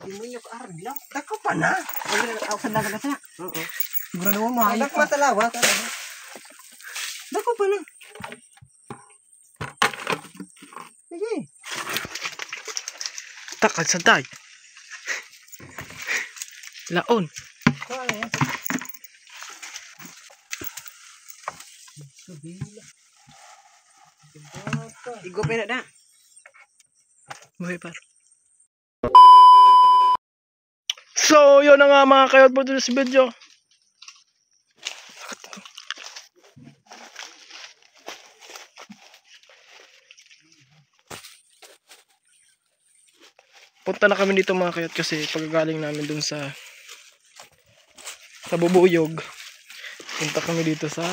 Timunyo ka arglaw. Dako pa na. Ako sa dagat na. Oo. Sigurado mo mahayop Dako matalawa. Dako pa na. Sige. Takad sa day. Laon. So, ano yan? Sabila. Igo pera na. Buhay par. So, yun na nga mga kayot po dito sa video. Punta na kami dito mga kayot kasi pagagaling namin dun sa Bubuyog. Punta kami dito sa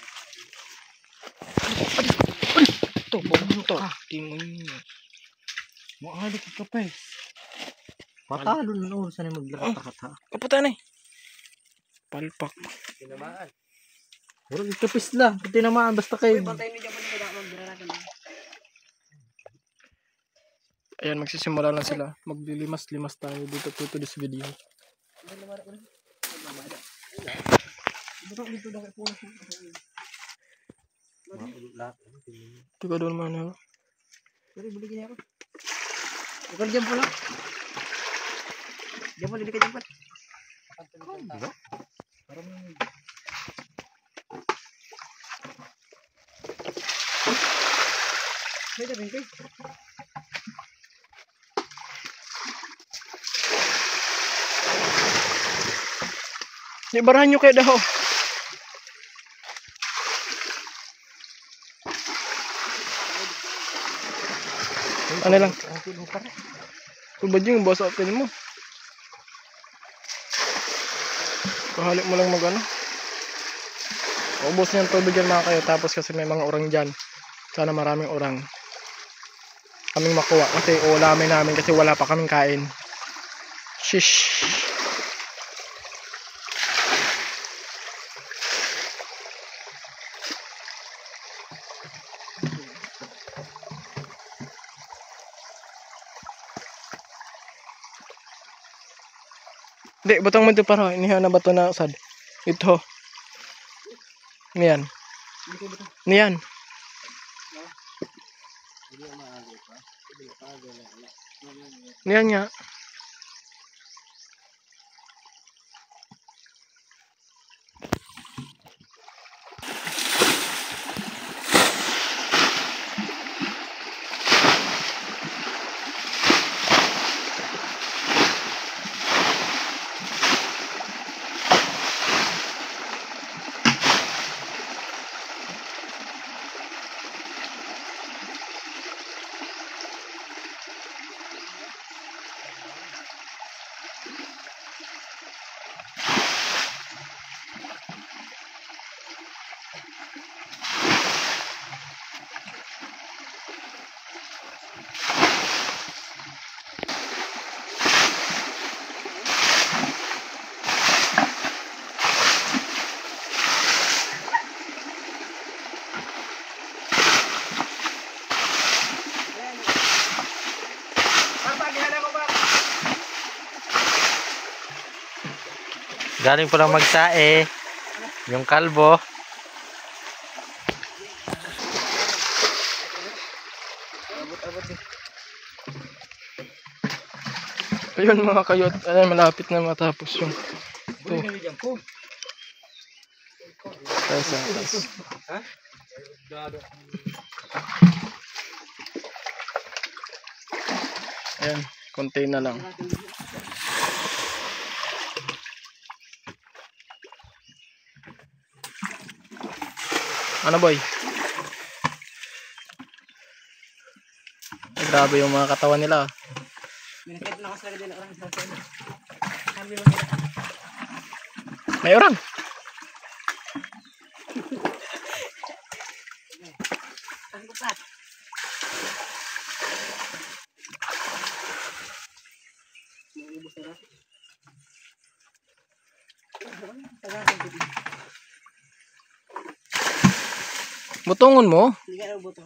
ito, bumto. Timunyo. Mahalik ka pa eh. Patalo na oras na maglakat ha. Kaputa na eh. Palpak. Tinamaan. Puro ikapis lang. Tinamaan basta kayo. Bantayin niyo dyan mo magbira natin. Ayan, magsisimula lang sila. Maglilimas-limas tayo dito to this video. Tiga doon man ako. Sorry, buligin niya ako. Ikaw dyan po lang. Dyan po, lilikad dyan po. May dabing kayo. Ibarahan nyo kayo daw. Ano lang? Tubad yung boss open mo. Kahalik mo lang mag-ano. Ubos niyang tubig yan mga kayo. Tapos kasi may mga orang dyan. Sana maraming orang kaming makuha. Kasi uulamin namin kasi wala pa kaming kain. Shish. Di, butang mo ito para. Iniha na bato na usad. Ito. Niyan. Niyan. Niyan nga. Galing po lang magsae. Yung kalbo. Ayun mga kayot. Ayan, malapit na matapos yung ito. Tayo sa atas. Ayan, konti na lang. Ano boy? Ay, grabe yung mga katawan nila. Minakit na kasi din orang sa side. May orang. Ang kupat. Ubos na. Butungon mo. Liga na butong.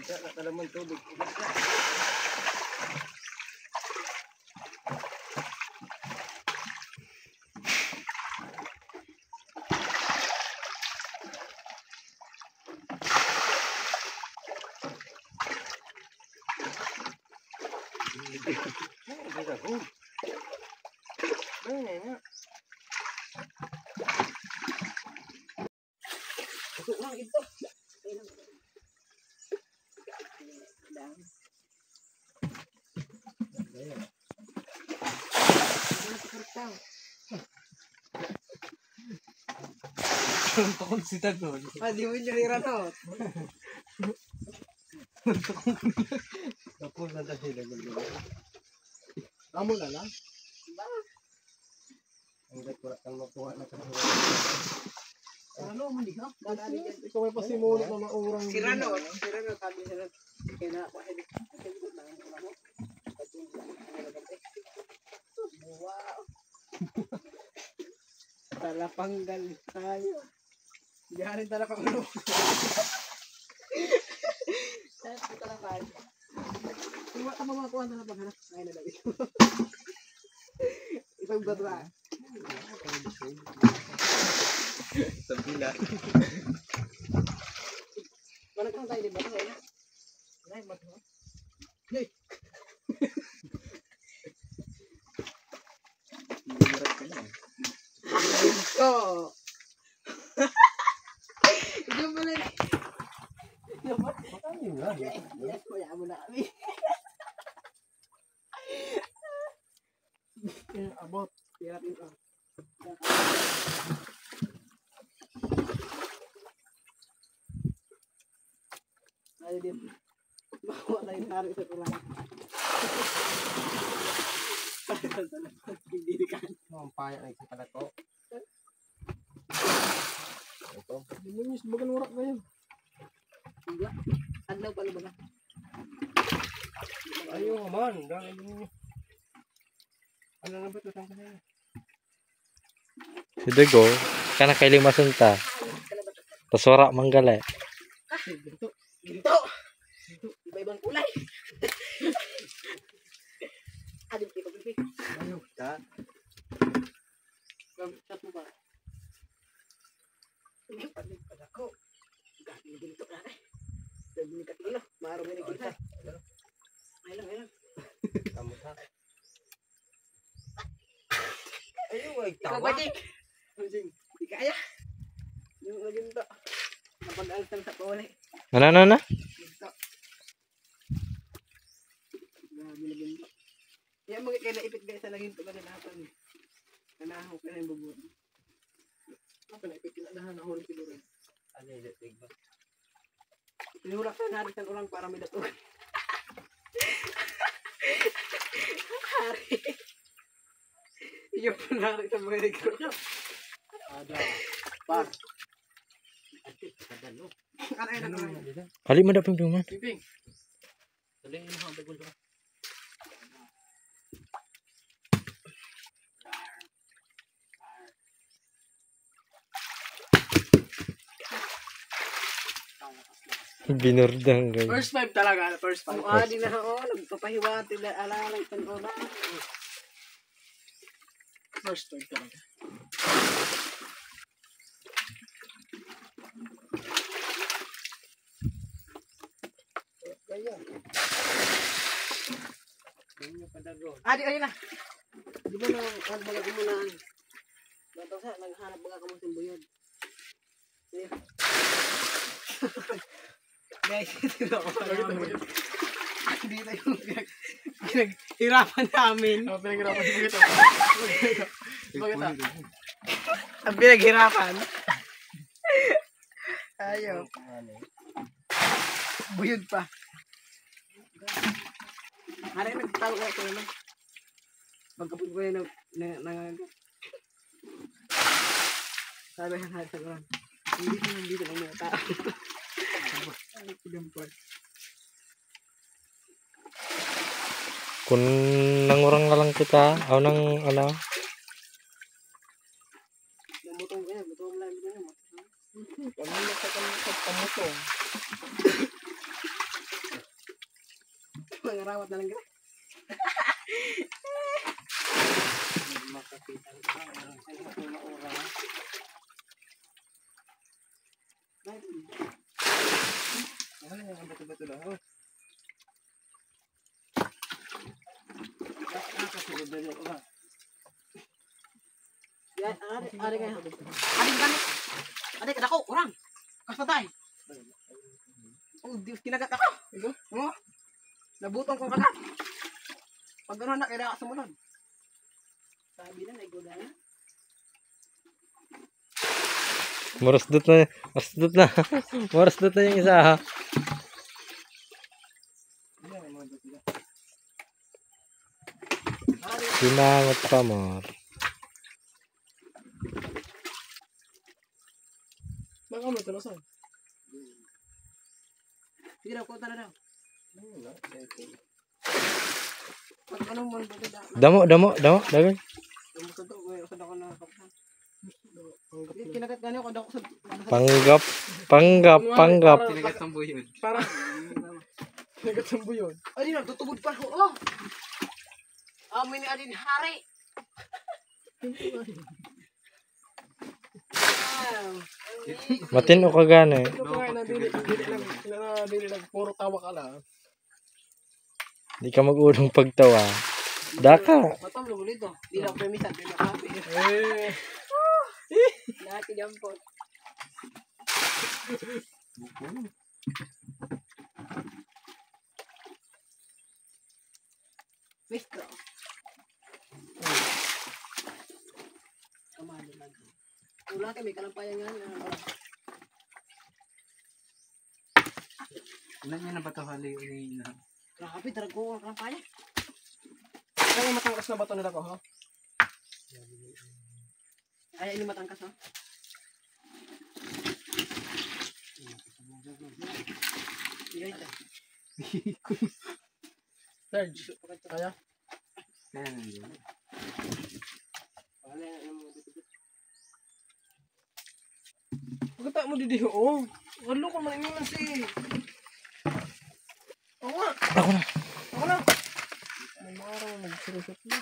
Nakalaman tubig. Masuk lang ito. Takon si Tagon. Di mo nyerira to. Tapos na tayo nagulog. Amo na lang. Ang dapat kang makuha na kasi. Ano mo di ka? Dadali dyan. Ikaw may pasimulo na maurang. Si Rano sabi siya kaya na ako hindi ko na ano. Wow. Talapanggal tayo. Diyan talaga ano. Tapos talakan. Iwa ka mamakuha na lang paghanap. Ay na dali. Isang batra. Sabila. Wala kang tayo di ba? Ay, ba't mo? Hey! Oh! Diyan mo lang. Ano nga? Yes, kaya mo na kami. Abot. Hirap ito. Ay, din. Makuha tayo ng hari sa tulang. Hindi ka. Ang paya na isa pala to. Ito. Dimunyos, bagan warak kayo. Iya. Adlaw pala ba na? Ayaw man. Dahil mo. Ano na ba ito? Tangka na yun. Si Dugo, kana kay lima sunta. Tas wara manggala. Ginto. Iba-ibang kulay. Adim kita pipi. Ayaw ka. Chat mo ba? Hindi pa din pala ko. Gabi ginto na eh. Sabi ni Katilo, maro mo ni kita. Ay lang. Kamu ha. Ayaw ay Ikaw tawa. ba, Jing? Hindi kaya. Yung ginto. Napag-altan sa pawali. Ano? Ginto. Grabe na ginto. Yan mga kailaipit guys sa ginto ka nilahatan. Nanahaw ka na yung bubuan. Apa na ipit kinadahan na hulog siguro. Ano yung datig ba? Pinulak sa narin sa ulang para may datugan. Hari. Iyo po narin sa mga negro. Ada. Pa. Atik. Kadalo. Ano yun ang dito? Ali man dapat man. Piping. Tuloy mo ang bagol ba? Binurdang kayo. First five talaga. First five. Ang adi na ako, nagpapahiwati na alalay sa ola. First five talaga. Kaya. Hindi padago. Adi, na. Di ba na, ang baga mo na, bato sa, naghanap baga ka mo sa buyod. Ayun. Guys, ito na ako namin. Dito yung pinaghirapan namin. Ano pinaghirapan si Bagito? Bagito. Ang pinaghirapan. Ayaw. Buyod pa. Ano yung nagtalo ko ito naman? Pagkapag ko yun sabi nga natin sa karan. Hindi lang mga tao. Ay, pigampon. Kung nangurang na lang kita, aw nang ano, Namutong ko yan. Mutong lang dito na. Kami na sa pamutong. Marawat na lang kita. Makapitan ka. Ano ko na orang. Ano yung bato-bato lang? Oh. Nakasunod na rin orang. Yan, ari ka. Ari ka. Ari ka dako, orang. Kasatay. Oh, Diyos, kinagat ako. Ito, mo. Nabutong kong kagat. Pag gano'n na, kaya ka sumunod. Sabi na, naigoda na. Marasdot na. Marasdot na. Marasdot na yung isa ha. Yan, ang mga bato. Sinangot pa mo. Baka mo ito nasan? Sige daw, kuta na daw. Pag anong mga bato da. Damo. Dagan. Usad ako na kapsan. Kinagat ganyan ko daw usad. Panggap. Tinagat ng buyod. Para. Nagatambo yun. Ay, di na, tutubod pa ako. Oh! Amin ni Adin Hari. Wow. Matino ka gani. Ito ko nga dili lang puro tawa ka lang. Di ka mag-unong pagtawa. Daka. Matam lo dito. Di lang premisa, di lang kape. Lahat yan po. Misto. Kamali lang. Wala kami kalampayan nga. Ilan niya na ba ito hali na? Grabe, tarago ang kalampayan. Kaya matangkas na bato nila ko ha? Ay, ini matangkas ha. Serge, kaya? Kaya na yun. Wala yung mga dito. Pagkata mo didi oh. Walo ko man ingon si. Ako nga. Ako na. May araw nagsurusot na.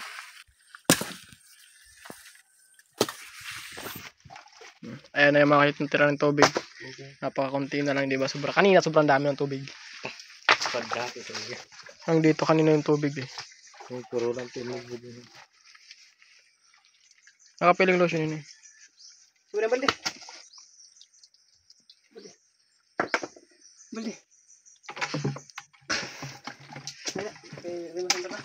Ayan na yung mga kahit tira ng tubig. Napakakunti na lang, di ba? Kanina sobrang dami ng tubig. Pagdati talaga. Ang dito kanina yung tubig eh. Yung puro lang tinig. Nakapiling lotion yun eh. Uy na balde. Balde. Kaya, rimasan ka ba?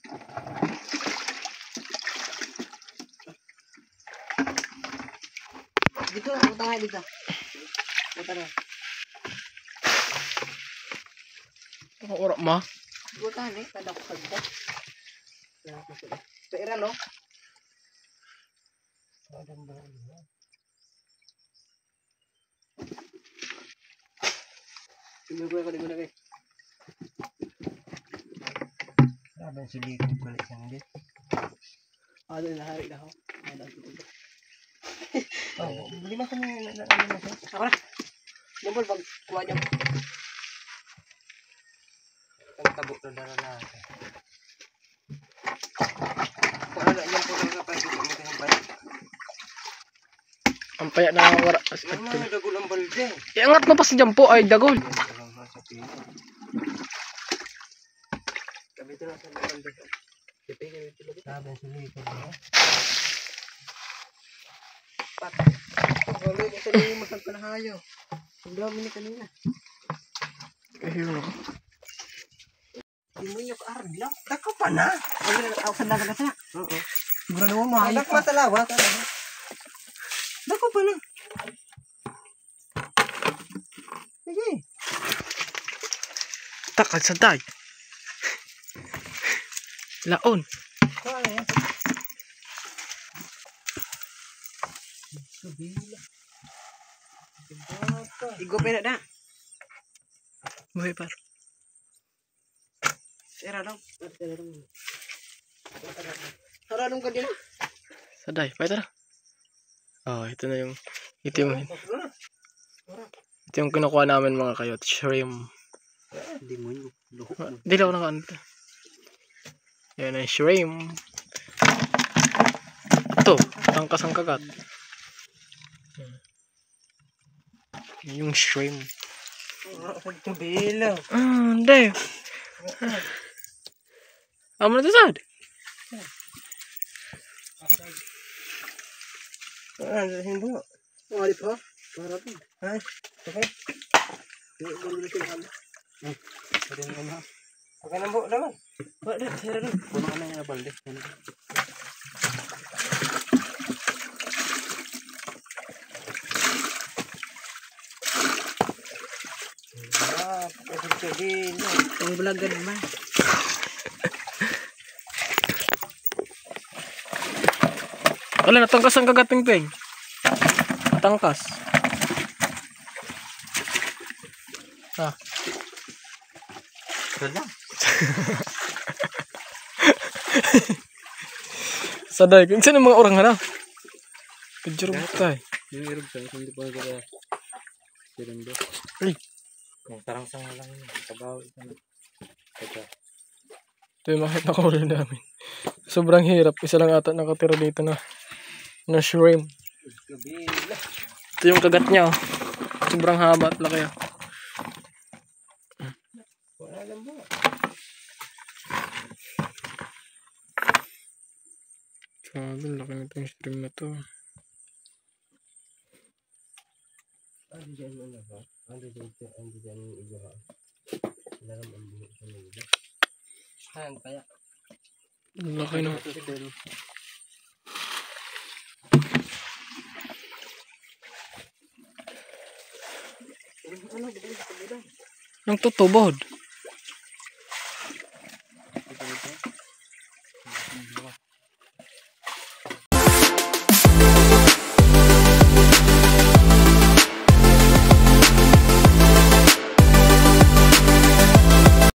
Dito, punta nga dito. Punta na. Ako orak ma. Punta na eh, kada ko sagda. Sa Iran, no? Sinugoy ko, di mo na kayo. Sabi si Likod balik sa hindi. Ah, doon nahari na ako. Ano ang tutulog. Oh, buli mo kami na siya. Ako na. Numbol, pag kuha niya. Ang tabo na na. Kung ano, yan po lang kapag ito mo kayong balik. Ang paya na wala. Ano na dagol ang balde? Iangat mo pa si Jampo ay dagol. Sabi ito lang sa balde. Sabi si Likod mo. Pat. Galoy ko sa liyo masang panahayo. Ang dami ni kanina. Ayun. Di mo yung arglaw. Dako pa na. Ay, ako sa laga na siya. Oo. Sigurado mo mahayo Dako pa. sa lawa. Dako pa na. Sige. Takad sa day. Laon. Kuha na yan. Igupin na na. Buhay par. Sira daw. Haranong ka din na. Sa day. Pwede na. Oh, ito na yung ito yung kinukuha namin mga kayot. Shrimp. Hindi mo yun. Dilaw na kanto. Yan ang shrimp. Ito, tangkas ang kagat. Yan yung shrimp. Bilang. Hindi. Amo na to sad. Hindi. Oh, di pa. Sarap. Ay, okay. Okay na po naman. Wala, sira rin. Puno ka na yung balde. Ang bulagan ba? Wala, natangkas ang kagat ng peg. Tangkas. Ah. Wala. Saday, kung saan ang mga orang na? Kajurog tayo. Yung irog sa hindi pa kaya. Sirendo. Ay. Tarang sang lang yun. Kabaw ito na. Ito yung makita ko ulit namin. Sobrang hirap. Isa lang ata nakatira dito na shrimp. Ito yung kagat niya. Oh. Sobrang haba at laki. Oh. Wala lang ba? Sabi, laki nito yung shrimp na to. Ano dyan mo na ba? Ano dyan yung iba ha? Laram ang buhok sa mga iba. Saan kaya? Laki na. Ang tutubod.